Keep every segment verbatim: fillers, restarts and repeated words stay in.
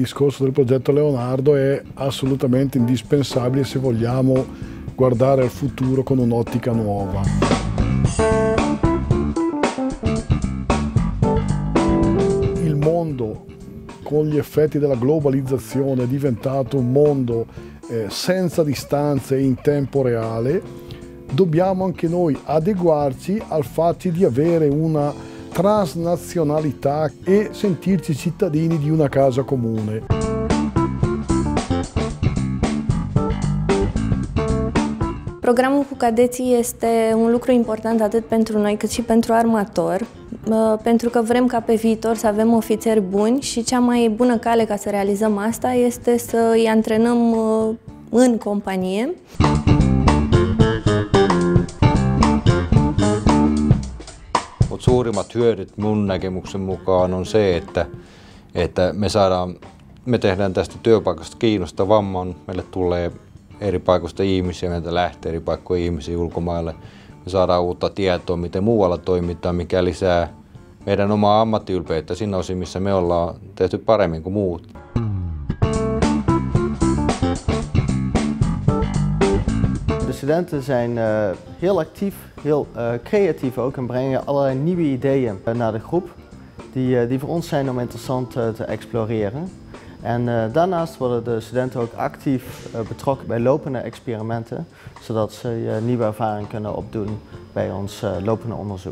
discorso del progetto Leonardo è assolutamente indispensabile se vogliamo guardare al futuro con un'ottica nuova. Il mondo, con gli effetti della globalizzazione, è diventato un mondo eh, senza distanze e in tempo reale. Dobbiamo anche noi adeguarci al fatto di avere una transnazionalità e sentirci cittadini di una casa comune. Programul cu cadeții este un lucru important atât pentru noi cât și pentru armator, pentru că vrem ca pe viitor să avem ofițeri buni și cea mai bună cale ca să realizăm asta este să îi antrenăm în companie. Mutta suurimmat hyödyt mun näkemyksen mukaan on se, että, että me, saadaan, me tehdään tästä työpaikasta kiinnostavamman. Meille tulee eri paikoista ihmisiä, meiltä lähtee eri paikkoja ihmisiä ulkomaille. Me saadaan uutta tietoa, miten muualla toimitaan, mikä lisää meidän omaa ammattiylpeyttä siinä osin, missä me ollaan tehty paremmin kuin muut. De studenten zijn uh, heel actief, heel uh, creatief ook en brengen allerlei nieuwe ideeën uh, naar de groep die, uh, die voor ons zijn om interessant uh, te exploreren. En uh, daarnaast worden de studenten ook actief uh, betrokken bij lopende experimenten, zodat ze uh, nieuwe ervaring kunnen opdoen bij ons uh, lopende onderzoek.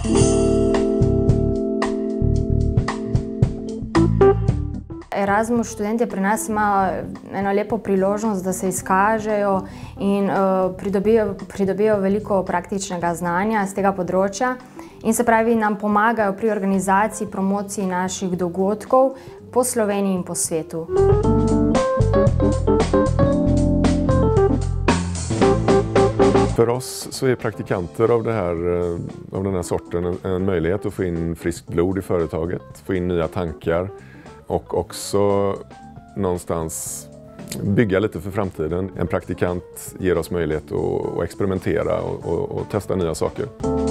Erasmus študentje pri nas imajo eno lepo priložnost, da se izkažejo in uh, pridobijo, pridobijo veliko praktičnega znanja z tega področja in se pravi nam pomagajo pri organizaciji, promociji naših dogodkov po Sloveniji in po svetu. För oss så är praktikanter av, det här, av den här sorten en, en möjlighet att få in friskt blod i företaget, få in nya tankar och också någonstans bygga lite för framtiden. En praktikant ger oss möjlighet att, att experimentera och, och, och testa nya saker.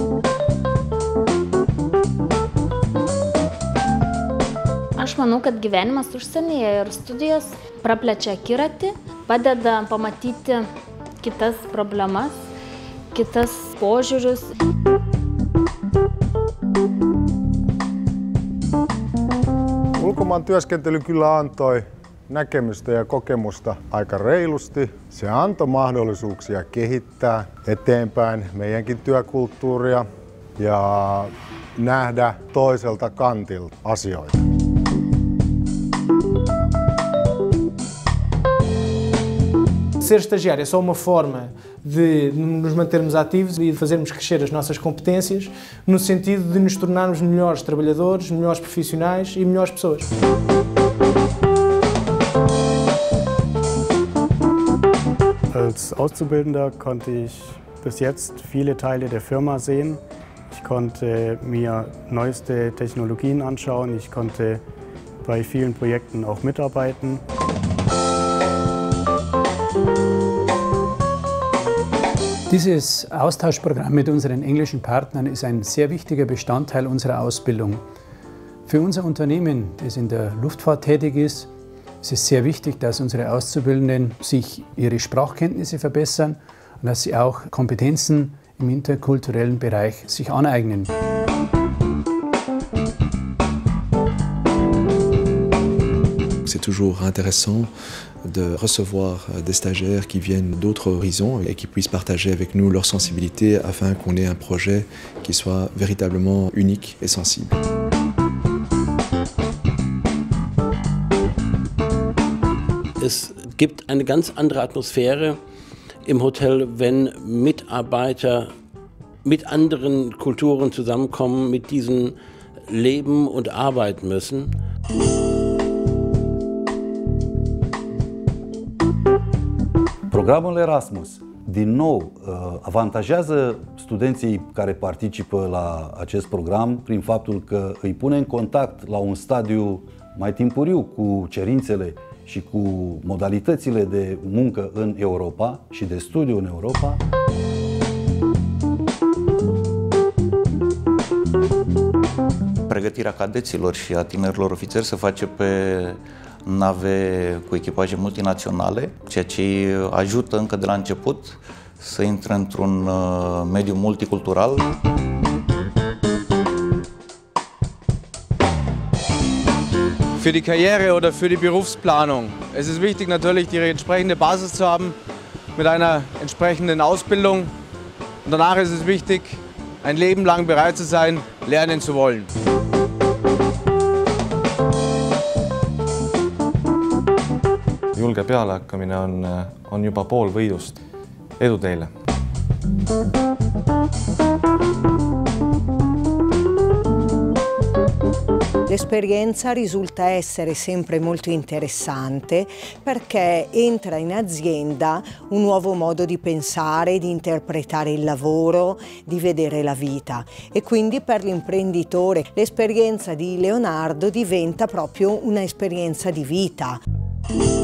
Aš manau, kad gyvenimas užsienyje ir studijos praplečia akiratį, padeda pamatyti kitas problemas, kitas požiūrius. Ulkomaan työskentely kyllä antoi näkemystä ja kokemusta aika reilusti. Se antoi mahdollisuuksia kehittää eteenpäin meidänkin työkulttuuria ja nähdä toiselta kantilta asioita. Ser estagiário é só uma forma de nos mantermos ativos e de fazermos crescer as nossas competências no sentido de nos tornarmos melhores trabalhadores, melhores profissionais e melhores pessoas. Als Auszubildender konnte ich bis jetzt viele Teile der Firma sehen. Ich konnte mir neueste Technologien anschauen, ich konnte bei vielen Projekten auch mitarbeiten. Dieses Austauschprogramm mit unseren englischen Partnern ist ein sehr wichtiger Bestandteil unserer Ausbildung. Für unser Unternehmen, das in der Luftfahrt tätig ist, ist es sehr wichtig, dass unsere Auszubildenden sich ihre Sprachkenntnisse verbessern und dass sie auch Kompetenzen im interkulturellen Bereich sich aneignen. C'est toujours intéressant de recevoir des stagiaires qui viennent d'autres horizons et qui puissent partager avec nous leur sensibilité afin qu'on ait un projet qui soit véritablement unique et sensible. Es gibt eine ganz andere Atmosphäre im Hotel, wenn Mitarbeiter mit anderen Kulturen zusammenkommen, mit diesen leben und arbeiten müssen. Programul Erasmus, din nou, avantajează studenții care participă la acest program prin faptul că îi pune în contact la un stadiu mai timpuriu cu cerințele și cu modalitățile de muncă în Europa și de studiu în Europa. Pregătirea cadeților și a tinerilor ofițeri se face pe nave cu echipaje multinaționale, ceea ce ajută încă de la început să intre într-un mediu multicultural. Für die Karriere oder für die Berufsplanung. Es ist wichtig natürlich die entsprechende Basis zu haben mit einer entsprechenden Ausbildung. Und danach ist es wichtig, ein Leben lang bereit zu sein, lernen zu wollen. Julge pealehakkamine on, on juba pool võidust. Edu teile! L'esperienza risulta essere sempre molto interessante perché entra in azienda un nuovo modo di pensare, di interpretare il lavoro, di vedere la vita e quindi per l'imprenditore l'esperienza di Leonardo diventa proprio un'esperienza di vita.